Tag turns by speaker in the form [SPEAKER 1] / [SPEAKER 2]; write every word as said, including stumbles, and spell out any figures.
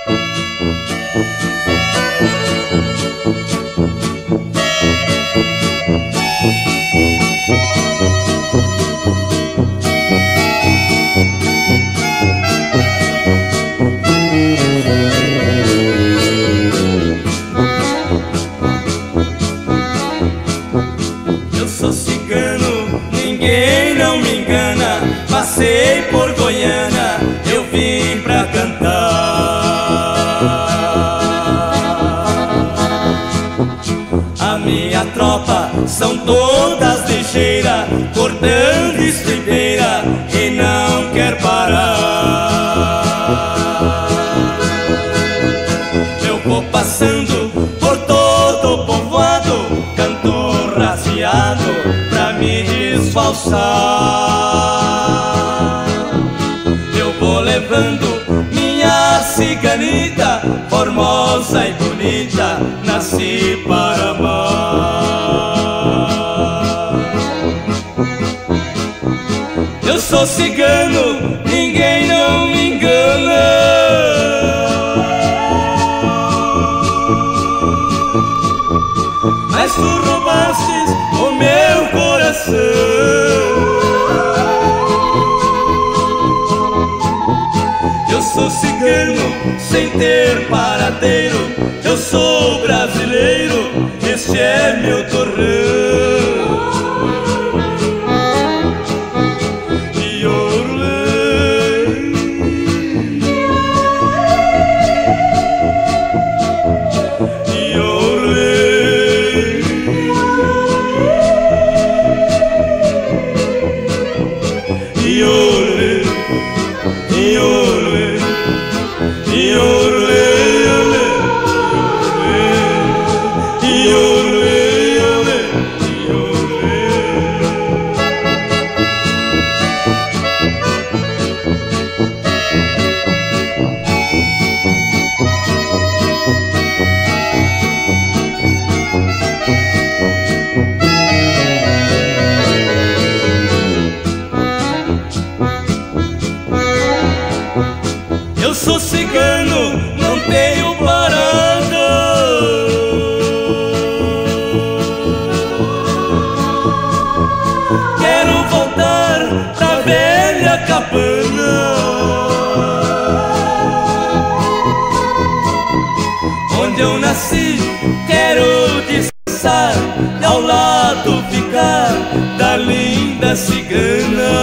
[SPEAKER 1] Eu sou cigano, ninguém não me engana. Passei por Goiânia, eu vim pra cantar. A minha tropa são todas ligeiras, cortando estribeira e não quer parar. Eu vou passando por todo o povoado, canto raseado pra me disfarçar. Eu vou levando minha ciganita, formosa e bonita, nasci para amar. Eu sou cigano, ninguém não me engana. Mas tu roubastes o meu coração. Eu sou cigano, sem ter paradeiro. Eu sou brasileiro, este é meu torrão. Eu sou cigano, não tenho parada. Quero voltar pra velha cabana, onde eu nasci. Quero descansar, ao lado ficar da linda cigana.